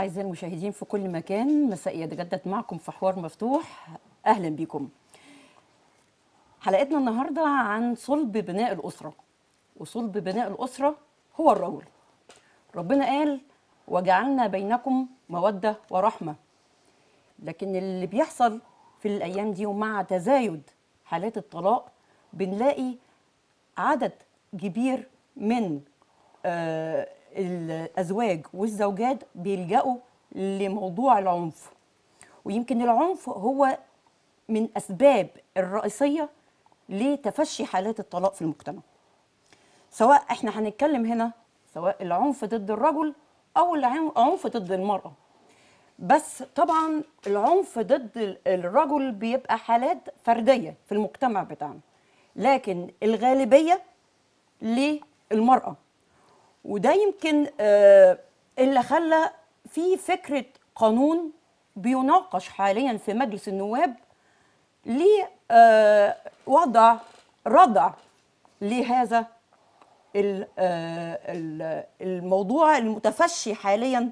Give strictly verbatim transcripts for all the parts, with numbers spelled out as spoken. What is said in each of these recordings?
أعزائي المشاهدين في كل مكان، مساء يتجدد معكم في حوار مفتوح. أهلا بكم. حلقتنا النهاردة عن صلب بناء الأسرة، وصلب بناء الأسرة هو الرجل. ربنا قال: وجعلنا بينكم مودة ورحمة. لكن اللي بيحصل في الأيام دي ومع تزايد حالات الطلاق بنلاقي عدد كبير من آه الأزواج والزوجات بيلجأوا لموضوع العنف، ويمكن العنف هو من أسباب الرئيسية لتفشي حالات الطلاق في المجتمع. سواء احنا هنتكلم هنا سواء العنف ضد الرجل أو العنف ضد المرأة، بس طبعا العنف ضد الرجل بيبقى حالات فردية في المجتمع بتاعنا، لكن الغالبية للمرأة. وده يمكن آه اللي خلى في فكرة قانون بيناقش حاليا في مجلس النواب لوضع ردع لهذا الموضوع المتفشي حاليا.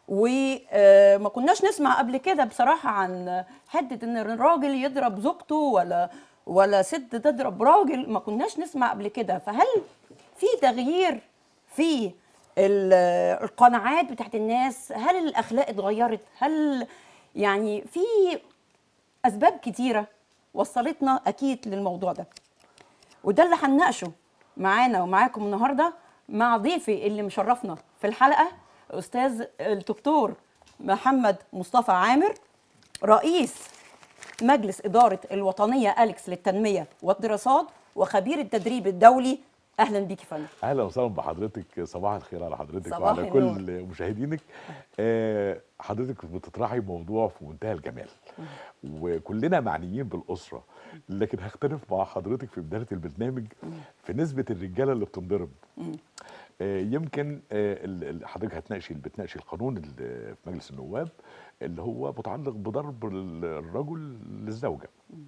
وما كناش نسمع قبل كده بصراحة عن حدة ان الراجل يضرب زوجته ولا ولا ست تضرب راجل، ما كناش نسمع قبل كده. فهل في تغيير في القناعات بتاعت الناس؟ هل الأخلاق اتغيرت؟ هل يعني في أسباب كتيرة وصلتنا أكيد للموضوع ده؟ وده اللي هنناقشه معانا ومعاكم النهاردة مع ضيفي اللي مشرفنا في الحلقة، أستاذ الدكتور محمد مصطفى عامر، رئيس مجلس إدارة الوطنية أليكس للتنمية والدراسات وخبير التدريب الدولي. اهلا بيك يا فندم. اهلا وسهلا بحضرتك، صباح الخير على حضرتك صباح وعلى النور. كل مشاهدينك. آه حضرتك بتطرحي موضوع في منتهى الجمال، وكلنا معنيين بالاسره، لكن هختلف مع حضرتك في بدايه البرنامج في نسبه الرجاله اللي بتنضرب. آه يمكن آه حضرتك هتناقشي بتناقشي القانون اللي في مجلس النواب اللي هو متعلق بضرب الرجل للزوجه.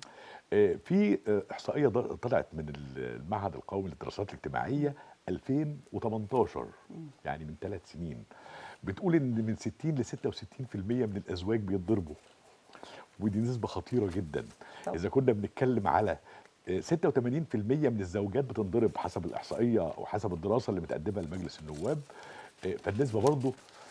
في احصائيه طلعت من المعهد القومي للدراسات الاجتماعيه ألفين وتمنتاشر، يعني من ثلاث سنين، بتقول ان من ستين ل ستة وستين بالمية من الازواج بيتضربوا، ودي نسبه خطيره جدا. طبعا. اذا كنا بنتكلم على ستة وثمانين بالمية من الزوجات بتنضرب حسب الاحصائيه او حسب الدراسه اللي متقدمه لمجلس النواب، فالنسبه برضه،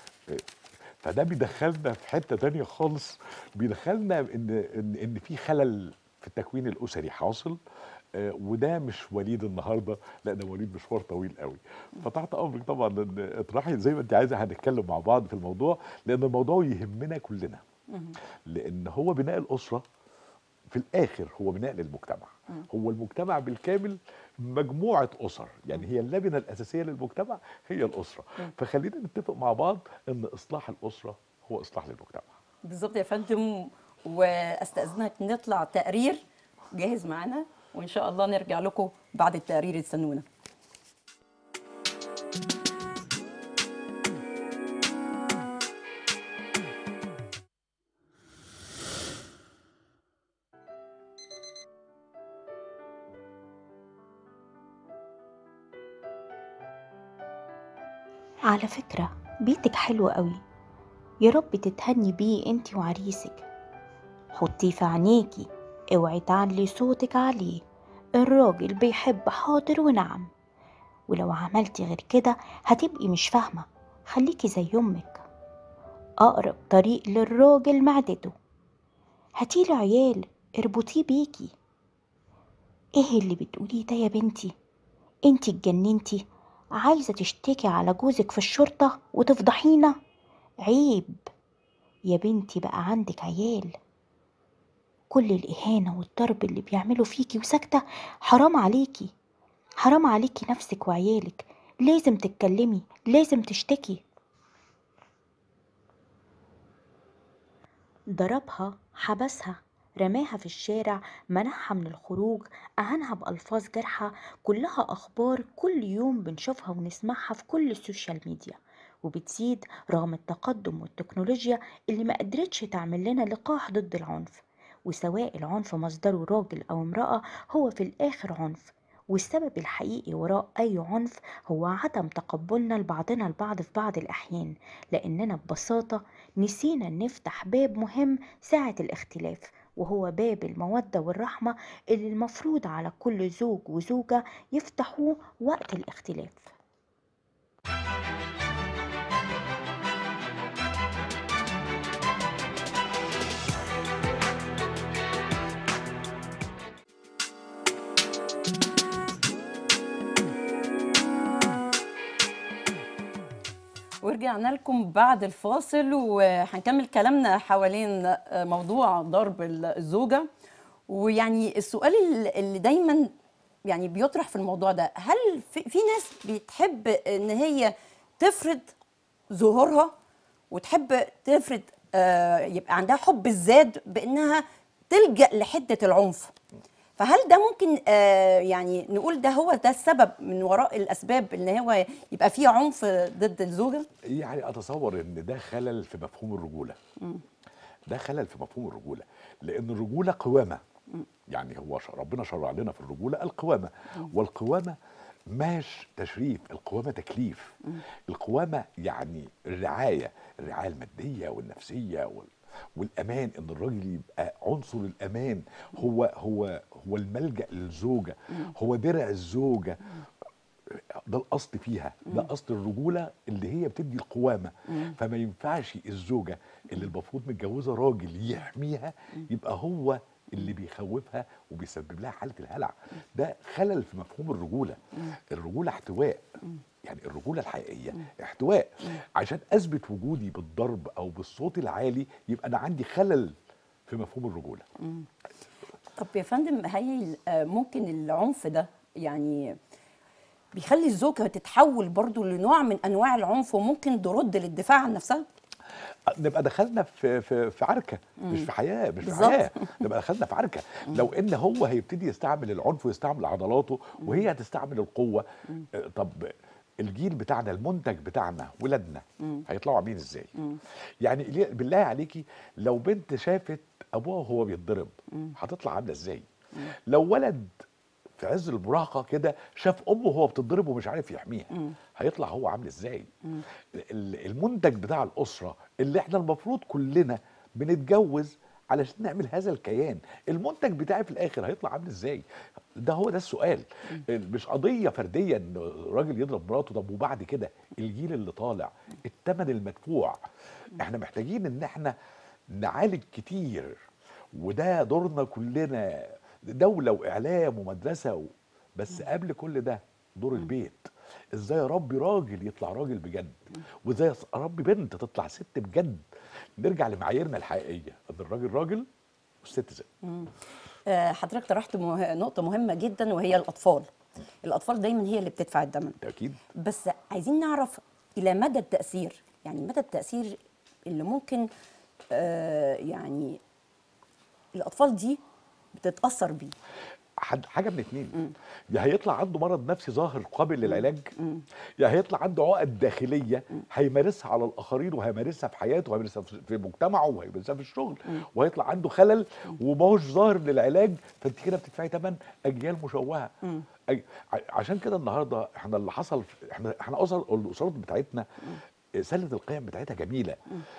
فده بيدخلنا في حته ثانيه خالص، بيدخلنا ان ان ان في خلل في التكوين الاسري حاصل، آه وده مش وليد النهارده، لا ده وليد مشوار طويل قوي. فتحت امرك طبعا ان اطرحي زي ما انت عايزه، هنتكلم مع بعض في الموضوع لان الموضوع يهمنا كلنا، لان هو بناء الاسره في الاخر هو بناء للمجتمع. هو المجتمع بالكامل مجموعه اسر، يعني هي اللبنه الاساسيه للمجتمع هي الاسره. فخلينا نتفق مع بعض ان اصلاح الاسره هو اصلاح للمجتمع. بالظبط يا فندم. واستاذنك نطلع تقرير جاهز معانا، وان شاء الله نرجع لكم بعد التقرير. استنونا. على فكرة بيتك حلو قوي، يا رب تتهني بيه انتي وعريسك. حطيه في عينيكي، اوعي تعلي صوتك عليه، الراجل بيحب حاضر ونعم، ولو عملتي غير كده هتبقي مش فاهمة، خليكي زي امك. اقرب طريق للراجل معدته، هاتيله عيال اربطيه بيكي. ايه اللي بتقوليه ده يا بنتي؟ انتي اتجننتي؟ عايزة تشتكي على جوزك في الشرطة وتفضحينا؟ عيب يا بنتي، بقى عندك عيال. كل الإهانة والضرب اللي بيعملوا فيكي وساكتة، حرام عليكي، حرام عليكي نفسك وعيالك. لازم تتكلمي، لازم تشتكي. ضربها، حبسها، رماها في الشارع، منعها من الخروج، أهانها بألفاظ جارحة، كلها أخبار كل يوم بنشوفها ونسمعها في كل السوشيال ميديا، وبتزيد رغم التقدم والتكنولوجيا اللي ما قدرتش تعمل لنا لقاح ضد العنف. وسواء العنف مصدره راجل أو امرأة، هو في الآخر عنف، والسبب الحقيقي وراء أي عنف هو عدم تقبلنا لبعضنا البعض في بعض الأحيان، لأننا ببساطة نسينا نفتح باب مهم ساعة الاختلاف، وهو باب المودة والرحمة اللي المفروض على كل زوج وزوجة يفتحوه وقت الاختلاف. ورجعنا لكم بعد الفاصل وهنكمل كلامنا حوالين موضوع ضرب الزوجة. ويعني السؤال اللي دايما يعني بيطرح في الموضوع ده، هل في, في ناس بتحب ان هي تفرض ظهورها وتحب تفرض آه يبقى عندها حب الذات بانها تلجأ لحدة العنف، فهل ده ممكن آه يعني نقول ده هو ده السبب من وراء الاسباب ان هو يبقى فيه عنف ضد الزوجه؟ يعني اتصور ان ده خلل في مفهوم الرجوله. مم. ده خلل في مفهوم الرجوله، لان الرجوله قوامه. يعني هو ربنا شرع لنا في الرجوله القوامه، والقوامه مش تشريف، القوامه تكليف. القوامه يعني الرعايه، الرعايه الماديه والنفسيه وال والامان، ان الراجل يبقى عنصر الامان، هو هو هو الملجأ للزوجه، هو درع الزوجه. ده الاصل فيها، ده اصل الرجوله اللي هي بتدي القوامه. فما ينفعش الزوجه اللي المفروض متجوزه راجل يحميها يبقى هو اللي بيخوفها وبيسبب لها حاله الهلع. ده خلل في مفهوم الرجوله. الرجوله احتواء، يعني الرجوله الحقيقيه احتواء. عشان اثبت وجودي بالضرب او بالصوت العالي يبقى انا عندي خلل في مفهوم الرجوله. طب يا فندم، هل ممكن العنف ده يعني بيخلي الزوجه تتحول برضو لنوع من انواع العنف وممكن ترد للدفاع عن نفسها؟ نبقى دخلنا في في في عركه، مش في حياه، مش بالظبط. في حياه، نبقى دخلنا في عركه. لو ان هو هيبتدي يستعمل العنف ويستعمل عضلاته وهي هتستعمل القوه، طب الجيل بتاعنا، المنتج بتاعنا، ولادنا هيطلعوا عاملين ازاي؟ يعني بالله عليكي، لو بنت شافت ابوها وهو بيتضرب هتطلع عامله ازاي؟ لو ولد في عز المراهقه كده شاف امه وهو بتضرب ومش عارف يحميها هيطلع هو عامل ازاي؟ المنتج بتاع الاسره اللي احنا المفروض كلنا بنتجوز علشان نعمل هذا الكيان، المنتج بتاعي في الاخر هيطلع عامل ازاي؟ ده هو ده السؤال. مش قضيه فرديه ان راجل يضرب مراته، طب وبعد كده الجيل اللي طالع، الثمن المدفوع. احنا محتاجين ان احنا نعالج كتير، وده دورنا كلنا، دولة وإعلام ومدرسة و... بس قبل كل ده دور البيت. ازاي اربي راجل يطلع راجل بجد، وازاي اربي بنت تطلع ست بجد. نرجع لمعاييرنا الحقيقية، ان الراجل راجل والست ست. آه حضرتك طرحت مه... نقطة مهمة جدا وهي الأطفال. الأطفال دايما هي اللي بتدفع الثمن. أكيد. بس عايزين نعرف إلى مدى التأثير، يعني مدى التأثير اللي ممكن آه يعني الأطفال دي بتتأثر بيه. حاجه من اتنين، يا هيطلع عنده مرض نفسي ظاهر قابل للعلاج، يا هيطلع عنده عقد داخليه هيمارسها على الاخرين وهيمارسها في حياته وهيمارسها في مجتمعه وهيمارسها في الشغل، وهيطلع عنده خلل وماهوش ظاهر للعلاج. فانت كده بتدفعي ثمن اجيال مشوهه. عشان كده النهارده احنا اللي حصل، احنا احنا اسر الاسرات بتاعتنا سله القيم بتاعتها جميله،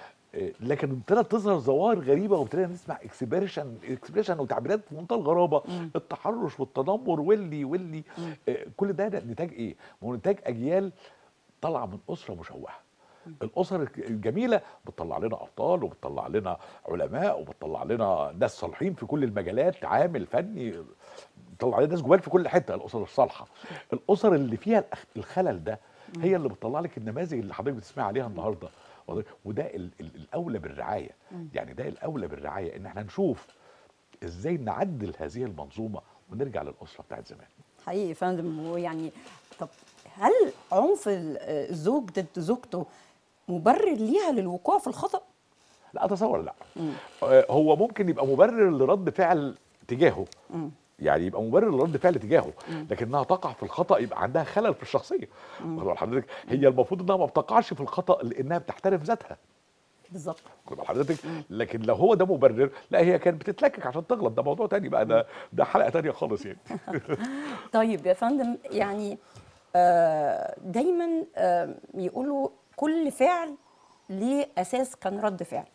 لكن ابتدت تظهر ظواهر غريبه وابتدينا نسمع اكسبريشن اكسبريشن وتعبيرات في منتهى الغرابه. مم. التحرش والتنمر واللي واللي آه كل ده نتاج ايه؟ ما هو نتاج اجيال طالعه من اسره مشوهه. الاسر الجميله بتطلع لنا ابطال وبتطلع لنا علماء وبتطلع لنا ناس صالحين في كل المجالات، عامل فني، بتطلع لنا ناس جمال في كل حته. الاسر الصالحه، الاسر اللي فيها الخلل ده هي اللي بتطلع لك النماذج اللي حضرتك بتسمعي عليها النهارده. وده ال ال الاولى بالرعايه، يعني ده الاولى بالرعايه، ان احنا نشوف ازاي نعدل هذه المنظومه ونرجع للاسره بتاعت زمان. حقيقي يا فندم. ويعني طب هل عنف الزوج ضد زوجته مبرر ليها للوقوع في الخطأ؟ لا اتصور لا. مم. هو ممكن يبقى مبرر لرد فعل تجاهه. مم. يعني يبقى مبرر لرد فعل تجاهه، لكنها تقع في الخطأ يبقى عندها خلل في الشخصيه. حضرتك هي المفروض انها ما بتقعش في الخطأ لانها بتحترم ذاتها. بالظبط. واخد بال حضرتك؟ لكن لو هو ده مبرر، لا هي كانت بتتلكك عشان تغلط، ده موضوع تاني بقى، ده ده حلقه تانيه خالص يعني. طيب يا فندم، يعني آه، دايما آه، يقولوا كل فعل ليه اساس كان رد فعل.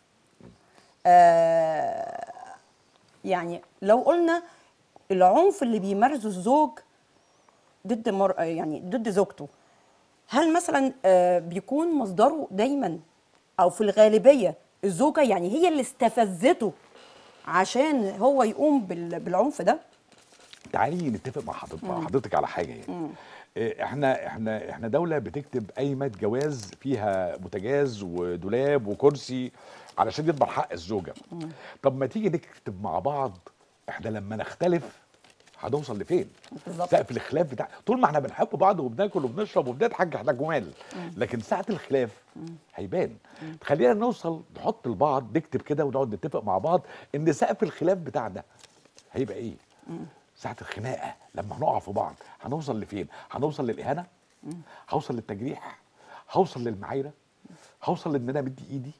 آه، يعني لو قلنا العنف اللي بيمارسه الزوج ضد مر... يعني ضد زوجته، هل مثلا آه، بيكون مصدره دايما او في الغالبيه الزوجه، يعني هي اللي استفزته عشان هو يقوم بال... بالعنف ده؟ تعالي نتفق مع حضرتك مع حضرتك على حاجه يعني. إيه، احنا احنا احنا دوله بتكتب قايمه جواز فيها بوتاجاز ودولاب وكرسي علشان يضمن حق الزوجه. طب ما تيجي نكتب مع بعض، احنا لما نختلف هنوصل لفين؟ بالظبط. سقف الخلاف بتاع طول ما احنا بنحب بعض وبناكل وبنشرب وبنضحك احنا جمال، لكن ساعه الخلاف هيبان. خلينا نوصل نحط لبعض، نكتب كده ونقعد نتفق مع بعض ان سقف الخلاف بتاعنا هيبقى ايه؟ ساعة الخناقة لما هنقع في بعض هنوصل لفين؟ هنوصل للإهانة؟ هوصل للتجريح؟ هوصل للمعايرة؟ هوصل لإن أنا أمد إيدي؟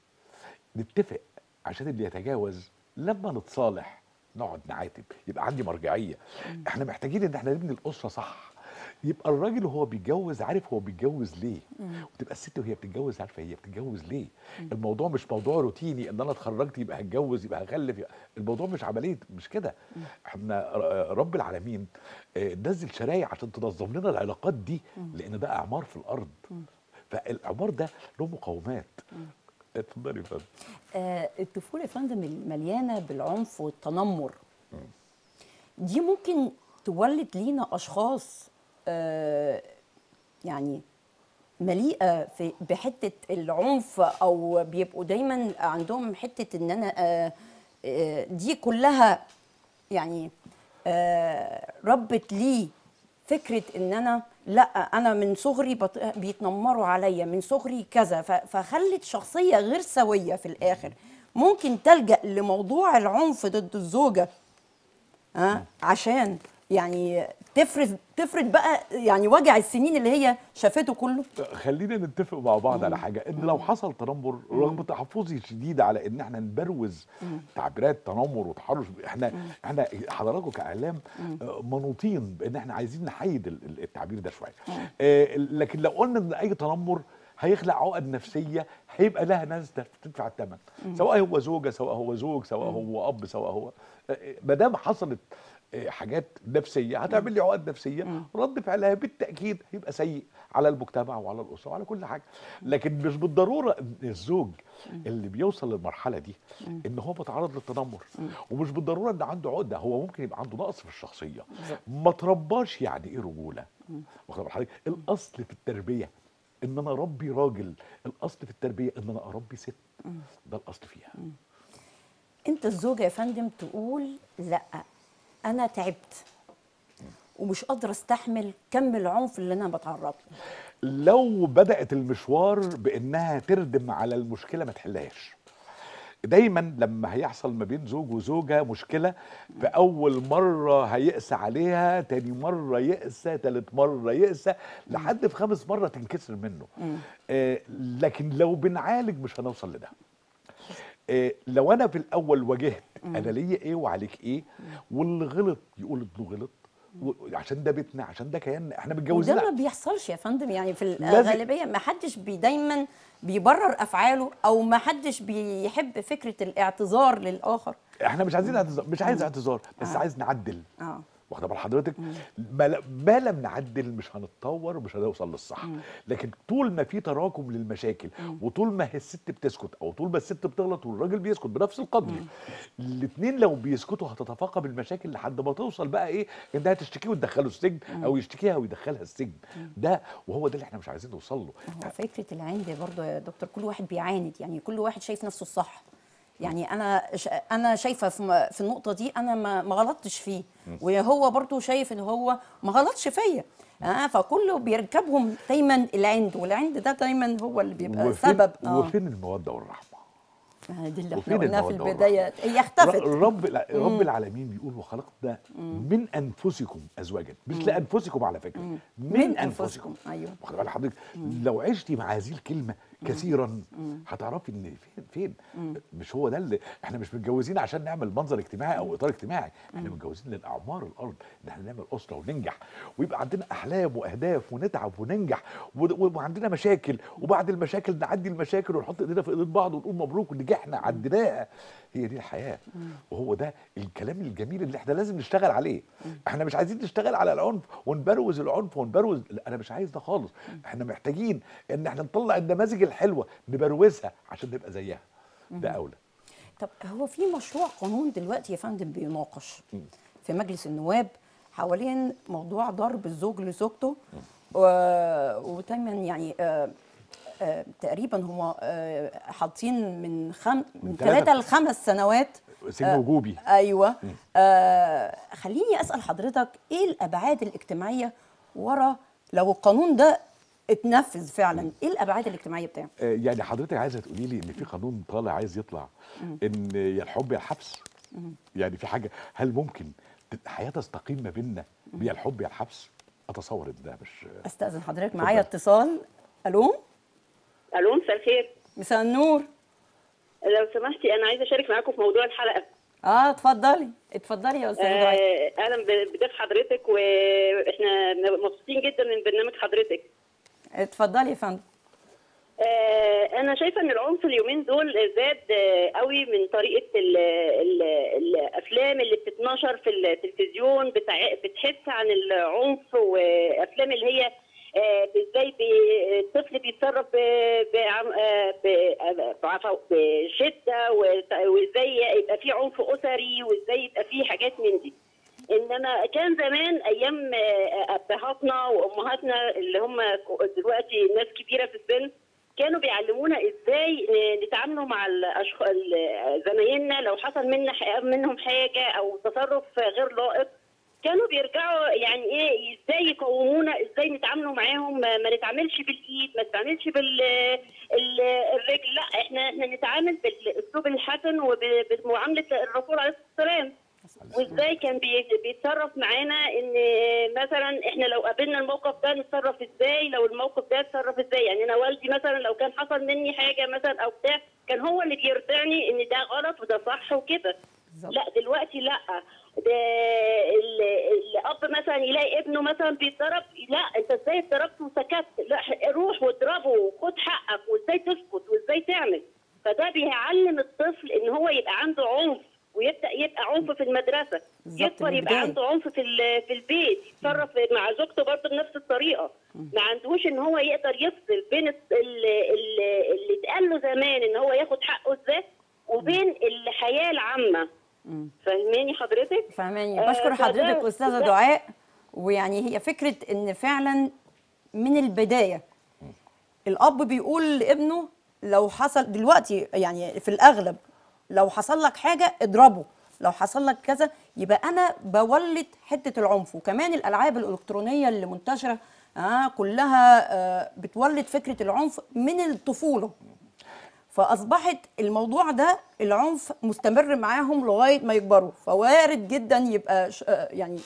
نتفق عشان اللي يتجاوز لما نتصالح نقعد نعاتب، يبقى عندي مرجعية. احنا محتاجين ان احنا نبني الأسرة صح، يبقى الراجل وهو بيتجوز عارف هو بيتجوز ليه، وتبقى الست وهي بتتجوز عارفه هي بتتجوز ليه. الموضوع مش موضوع روتيني ان انا اتخرجت يبقى هتجوز يبقى هخلف، يبقى الموضوع مش عمليه، مش كده. احنا رب العالمين آه، نزل شرايع عشان تنظم لنا العلاقات دي، لان ده اعمار في الارض، فالاعمار ده له مقومات. اتفضلي يا فندم. آه، الطفوله يا فندم المليانه بالعنف والتنمر دي ممكن تولد لينا اشخاص آه، يعني مليئه في بحته العنف، او بيبقوا دايما عندهم حته ان انا آه، آه، دي كلها يعني آه، ربت لي فكره ان انا لا، انا من صغري بط- بيتنمروا عليا من صغري كذا، ف- فخلت شخصيه غير سويه في الاخر ممكن تلجأ لموضوع العنف ضد الزوجه، ها، عشان يعني تفرز تفرد بقى يعني وجع السنين اللي هي شافته كله. خلينا نتفق مع بعض على حاجه، ان لو حصل تنمر رغم تحفظي الشديد على ان احنا نبروز تعبيرات تنمر وتحرش، احنا احنا حضراتكم كاعلام آه، منوطين بان احنا عايزين نحيد ال- ال- التعبير ده شويه. آه، لكن لو قلنا ان اي تنمر هيخلق عقد نفسيه هيبقى لها ناس تدفع الثمن، سواء هو زوجه سواء هو زوج سواء هو اب سواء هو ما دام حصلت آه، حاجات نفسيه هتعمل لي عقد نفسيه، رد فعلها بالتاكيد هيبقى سيء على المجتمع وعلى الاسره وعلى كل حاجه. لكن مش بالضروره ان الزوج اللي بيوصل للمرحله دي ان هو متعرض للتنمر، ومش بالضروره ان عنده عقده، هو ممكن يبقى عنده نقص في الشخصيه، ما ترباش. يعني ايه رجوله؟ واخد بال حضرتك؟ الاصل في التربيه ان انا اربي راجل، الاصل في التربيه ان انا اربي ست، ده الاصل فيها. انت الزوجه يا فندم تقول لا، انا تعبت ومش قادره استحمل كم العنف اللي انا بتعرض له. لو بدأت المشوار بانها تردم على المشكله ما تحلهاش. دايما لما هيحصل ما بين زوج وزوجه مشكله، في اول مره هيقسى عليها، تاني مره يقسى، تالت مره يقسى، لحد في خامس مره تنكسر منه. آه لكن لو بنعالج مش هنوصل لده. آه لو انا في الاول واجهت انا ليا ايه وعليك ايه، واللي غلط يقول انه غلط، عشان ده بيتنا، عشان ده كياننا، احنا متجوزين. وده ما بيحصلش يا فندم، يعني في لازم- الغالبيه ما حدش بي دايما بيبرر افعاله، او ما حدش بيحب فكره الاعتذار للاخر. احنا مش عايزين اعتذار، مش عايز اعتذار، بس آه. عايز نعدل. اه واخده بال حضرتك؟ ما ل- ما لم نعدل مش هنتطور ومش هنوصل للصح. لكن طول ما في تراكم للمشاكل، وطول ما هي الست بتسكت، او طول ما الست بتغلط والراجل بيسكت بنفس القدر، الاثنين لو بيسكتوا هتتفاقم المشاكل لحد ما توصل بقى ايه، انها تشتكيه وتدخله السجن، او يشتكيها ويدخلها السجن. ده وهو ده اللي احنا مش عايزين نوصل له. هو فكره العند برضه يا دكتور، كل واحد بيعاند، يعني كل واحد شايف نفسه الصح. يعني انا ش... انا شايفه في, م... في النقطه دي انا ما, ما غلطتش فيه، وهو برضه شايف ان هو ما غلطش فيا. آه فكله بيركبهم دايما العند، والعند ده دايما هو اللي بيبقى وفين سبب. اه وفين الموده والرحمه؟ آه دي اللي احنا وفين قلناها في المودة البدايه، هي اختفت. رب الع- رب العالمين بيقول وخلقنا من انفسكم ازواجا، مش لانفسكم على فكره، من, من انفسكم. أنفسكم، أيوه. واخد بال حضرتك؟ لو عشتي مع هذه الكلمه كثيرا هتعرفي ان فين فين مش هو ده اللي احنا مش متجوزين عشان نعمل منظر اجتماعي او اطار اجتماعي، احنا متجوزين للاعمار الارض ان احنا نعمل اسره وننجح ويبقى عندنا احلام واهداف ونتعب وننجح وعندنا مشاكل، وبعد المشاكل نعدي المشاكل ونحط ايدينا في ايدين بعض ونقول مبروك نجحنا عديناها. هي دي الحياه، وهو ده الكلام الجميل اللي احنا لازم نشتغل عليه. احنا مش عايزين نشتغل على العنف ونبروز العنف ونبروز، لا انا مش عايز ده خالص. احنا محتاجين ان احنا نطلع النماذج الحلوه نبروزها عشان نبقى زيها، ده اولى. طب هو في مشروع قانون دلوقتي يا فندم بيناقش في مجلس النواب حوالين موضوع ضرب الزوج لزوجته، وتقريبا يعني آه آه تقريبا هم آه حاطين من خم من ثلاثة لخمس سنوات سجن وجوبي. آه ايوه. آه خليني اسال حضرتك ايه الابعاد الاجتماعيه ورا لو القانون ده اتنفذ فعلا، ايه الابعاد الاجتماعيه بتاعه؟ آه يعني حضرتك عايزه تقولي لي ان في قانون طالع عايز يطلع ان يا الحب يا الحبس؟ يعني في حاجه، هل ممكن الحياه تستقيم ما بيننا يا الحب يا الحبس؟ اتصور ان ده مش. استاذن حضرتك معايا اتصال. الو الو، مساء الخير. مساء النور. لو سمحتي انا عايزه اشارك معاكم في موضوع الحلقه. اه اتفضلي اتفضلي يا استاذه دعاء. آه اهلا بضيف حضرتك، واحنا مبسوطين جدا من برنامج حضرتك. اتفضلي يا فندم. آه انا شايفه ان العنف اليومين دول زاد آه قوي من طريقه ال ال الافلام اللي بتتنشر في التلفزيون، بتحث عن العنف، وافلام اللي هي ازاي الطفل بيتصرف بشده، وازاي يبقى في عنف اسري، وازاي يبقى في حاجات من دي. انما كان زمان ايام ابهاتنا وامهاتنا اللي هم دلوقتي ناس كبيره في السن، كانوا بيعلمونا ازاي نتعاملوا مع الاشخاص زمايلنا لو حصل منا منهم حاجه او تصرف غير لائق، كانوا بيرجعوا يعني ايه ازاي يقومونا، ازاي نتعاملوا معاهم، ما, ما نتعاملش بالايد، ما نتعاملش بالرجل، لا احنا احنا نتعامل بالاسلوب الحسن وبمعامله الرسول عليه الصلاه والسلام. وازاي كان بيتصرف معانا ان مثلا احنا لو قابلنا الموقف ده نتصرف ازاي، لو الموقف ده اتصرف ازاي. يعني انا والدي مثلا لو كان حصل مني حاجه مثلا او بتاع، كان هو اللي بيرضعني ان ده غلط وده صح وكده. لا دلوقتي لا، ده الاب مثلا يلاقي ابنه مثلا بيتضرب، لا انت ازاي اتضربت وسكت؟ لا روح واضربه وخد حقك، وازاي تسكت وازاي تعمل. فده بيعلم الطفل ان هو يبقى عنده عنف، ويبدا يبقى عنف في المدرسه، يكبر يبقى عنده عنف في في البيت، يتصرف مع زوجته برضه بنفس الطريقه. ما عندوش ان هو يقدر يفصل بين اللي اتقال له زمان ان هو ياخد حقه ازاي وبين الحياه العامه. فاهماني حضرتك؟ فاهماني. بشكر حضرتك استاذه دعاء. ويعني هي فكره ان فعلا من البدايه الاب بيقول لابنه لو حصل دلوقتي، يعني في الاغلب لو حصل لك حاجه اضربه، لو حصل لك كذا، يبقى انا بولد حته العنف. وكمان الالعاب الالكترونيه اللي منتشره آه كلها آه بتولد فكره العنف من الطفوله، فاصبحت الموضوع ده العنف مستمر معاهم لغايه ما يكبروا. فوارد جدا يبقى يعني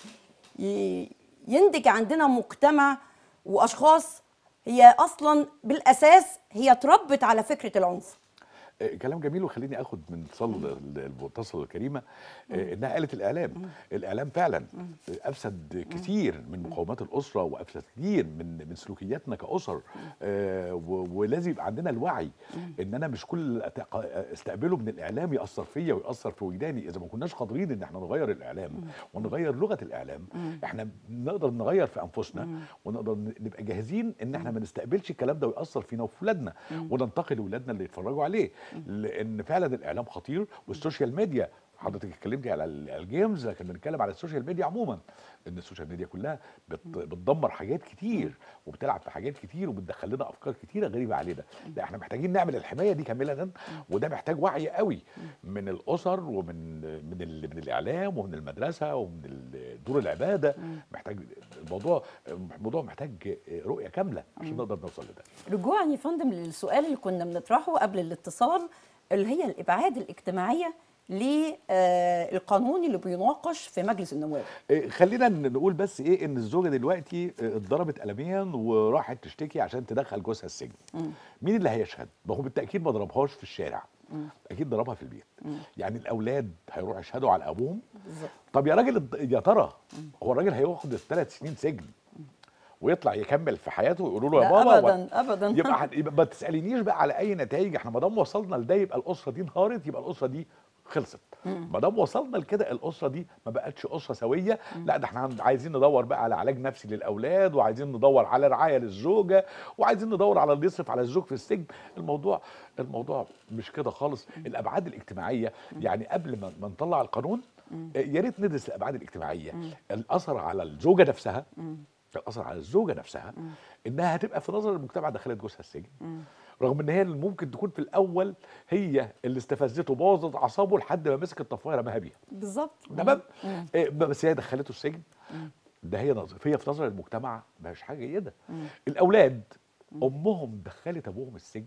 ينتج عندنا مجتمع واشخاص هي اصلا بالاساس هي اتربت على فكره العنف. كلام جميل. وخليني اخد من اتصال المتصل الكريمه انها قالت الاعلام. الاعلام فعلا افسد كتير من مقومات الاسره، وافسد كتير من من سلوكياتنا كاسر. آه ولازم يبقى عندنا الوعي ان انا مش كل استقبله من الاعلام ياثر فيا وياثر في وجداني. اذا ما كناش قادرين ان احنا نغير الاعلام ونغير لغه الاعلام، احنا نقدر نغير في انفسنا، ونقدر نبقى جاهزين ان احنا ما نستقبلش الكلام ده وياثر فينا وفي ولادنا، وننتقل لاولادنا اللي يتفرجوا عليه. لان فعلا الاعلام خطير. والسوشيال ميديا، حضرتك اتكلمتي على الجيمز، لكن بنتكلم على السوشيال ميديا عموما، ان السوشيال ميديا كلها بتدمر حاجات كتير وبتلعب في حاجات كتير وبتدخل لنا افكار كتيره غريبه علينا. لا احنا محتاجين نعمل الحمايه دي كامله، وده محتاج وعي قوي من الاسر ومن من من الاعلام ومن المدرسه ومن دور العباده. محتاج الموضوع الموضوع محتاج رؤيه كامله عشان نقدر نوصل لده. رجوعا يا فندم للسؤال اللي كنا بنطرحه قبل الاتصال، اللي هي الابعاد الاجتماعيه للقانون اللي بيناقش في مجلس النواب. إيه، خلينا نقول بس ايه ان الزوجه دلوقتي آه، اتضربت قلميا وراحت تشتكي عشان تدخل جوزها السجن. مين اللي هيشهد؟ ما هو بالتاكيد ما ضربهاش في الشارع، اكيد ضربها في البيت. يعني الاولاد هيروحوا يشهدوا على ابوهم. بالظبط. طب يا راجل الض- يا ترى هو الراجل هياخد الثلاث سنين سجن ويطلع يكمل في حياته ويقولوا له يا لا بابا؟ ابدا ابدا. يبقى حد- يبقى ما تسالينيش بقى على اي نتائج. احنا ما دام وصلنا لده يبقى الاسره دي انهارت، يبقى الاسره دي خلصت. ما دام وصلنا لكده الاسره دي ما بقتش اسره سويه. لا ده احنا عن- عايزين ندور بقى على علاج نفسي للاولاد، وعايزين ندور على رعايه للزوجه، وعايزين ندور على اللي يصرف على الزوج في السجن. الموضوع الموضوع مش كده خالص. الابعاد الاجتماعيه يعني قبل ما ما نطلع القانون آه، يا ريت ندرس الابعاد الاجتماعيه، الاثر على الزوجه نفسها، الاثر على الزوجه نفسها انها هتبقى في نظر المجتمع دخلت جوزها السجن، رغم ان هي اللي ممكن تكون في الاول هي اللي استفزته بوظت اعصابه لحد ما مسك الطفايه رماها بيها. بالظبط. تمام. إيه، بس هي دخلته السجن. ده هي نظر هي في نظر المجتمع مش حاجه جيده. الاولاد امهم دخلت ابوهم السجن.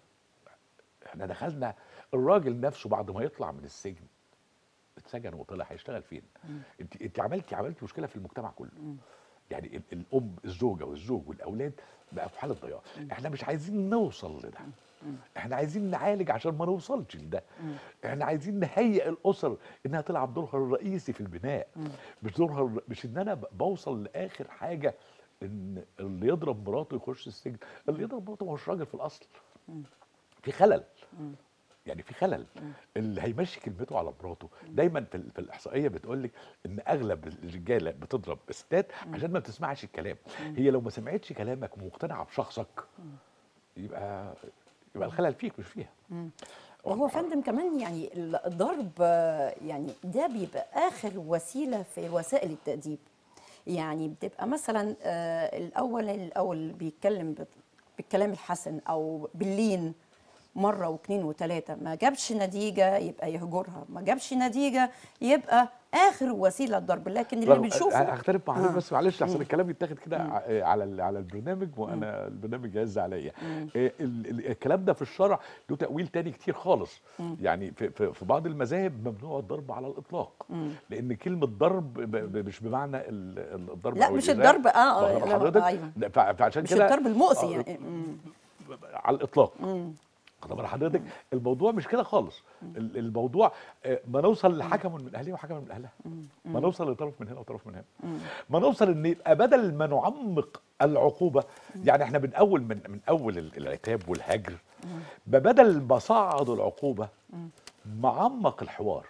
احنا دخلنا الراجل نفسه بعد ما يطلع من السجن اتسجن وطلع هيشتغل فين؟ انت انت عملتي عملتي مشكله في المجتمع كله. يعني ال- الام الزوجه والزوج والاولاد بقى في حاله ضياع. احنا مش عايزين نوصل لده. احنا عايزين نعالج عشان ما نوصلش لده. احنا عايزين نهيئ الاسر انها تلعب دورها الرئيسي في البناء، مش دورها الر- مش ان انا ب- بوصل لاخر حاجه ان اللي يضرب مراته يخش السجن. اللي يضرب مراته ما هوش راجل في الاصل. في خلل. يعني في خلل. اللي هيمشي كلمته على مراته دايما في, ال- في الاحصائيه بتقول لك ان اغلب الرجاله بتضرب الستات عشان ما بتسمعش الكلام. هي لو ما سمعتش كلامك ومقتنعه بشخصك يبقى يبقى الخلل فيك مش فيها. وهو فندم كمان يعني الضرب آه، يعني ده بيبقى اخر وسيله في وسائل التأديب. يعني بتبقى مثلا آه، الاول الاول بيتكلم بال- بالكلام الحسن او باللين مره واثنين وثلاثه، ما جابش نتيجه يبقى يهجرها، ما جابش نتيجه يبقى اخر وسيله الضرب. لكن اللي رغم- بنشوفه هختلف مع حضرتك آه. بس معلش عشان الكلام يتاخد كده ع- على ال- على البرنامج وانا البرنامج يعز عليا. إيه ال- ال- الكلام ده في الشرع له تاويل تاني كتير خالص. يعني في, في, في بعض المذاهب ممنوع الضرب على الاطلاق، لان كلمه ضرب ب- ب- مش بمعنى ال- ال- الضرب لا أو مش الإيذاء. الضرب اه واخد بال لا، حضرتك؟ ايوه لا، فع- فعشان مش كده الضرب المؤذي آه، يعني. مم. على الاطلاق. واخد بال حضرتك؟ الموضوع مش كده خالص. ال- الموضوع آه، ما نوصل لحكم من اهلها وحكم من اهلها، ما نوصل لطرف من هنا وطرف من هنا، ما نوصل ان يبقى بدل ما نعمق العقوبه. يعني احنا من اول من من اول ال- العتاب والهجر، ما بدل ما صعد العقوبه معمق الحوار،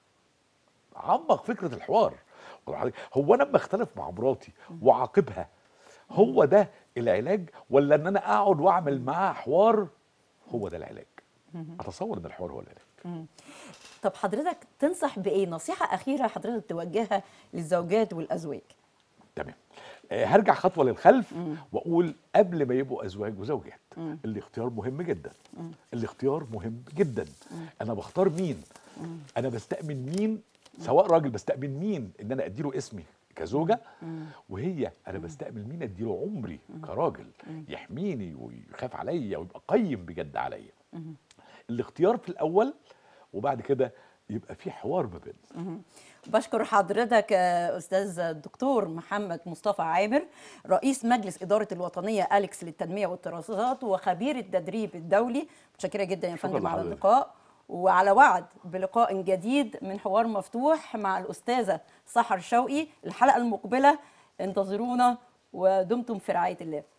عمق فكره الحوار. واخد حضرتك؟ هو انا لما اختلف مع مراتي واعاقبها هو ده العلاج، ولا ان انا اقعد واعمل معاها حوار هو ده العلاج؟ اتصور ان الحوار هو العلاج. طب حضرتك تنصح بايه؟ نصيحه اخيره حضرتك توجهها للزوجات والازواج. تمام. آه، هرجع خطوه للخلف واقول قبل ما يبقوا ازواج وزوجات الاختيار مهم جدا. الاختيار مهم جدا. انا بختار مين، انا بستأمن مين، سواء راجل بستأمن مين ان انا اديله اسمي كزوجه، وهي انا بستأمن مين اديله عمري كراجل يحميني ويخاف عليا ويبقى قيم بجد عليا. الاختيار في الاول، وبعد كده يبقى في حوار ما بيننا. بشكر حضرتك آه، استاذ الدكتور محمد مصطفى عامر، رئيس مجلس اداره الوطنيه أليكس للتنميه والدراسات وخبير التدريب الدولي. متشكره جدا يا شكراً فندم على لحضرتك. اللقاء، وعلى وعد بلقاء جديد من حوار مفتوح مع الاستاذه سحر شوقي. الحلقه المقبله انتظرونا ودمتم في رعايه الله.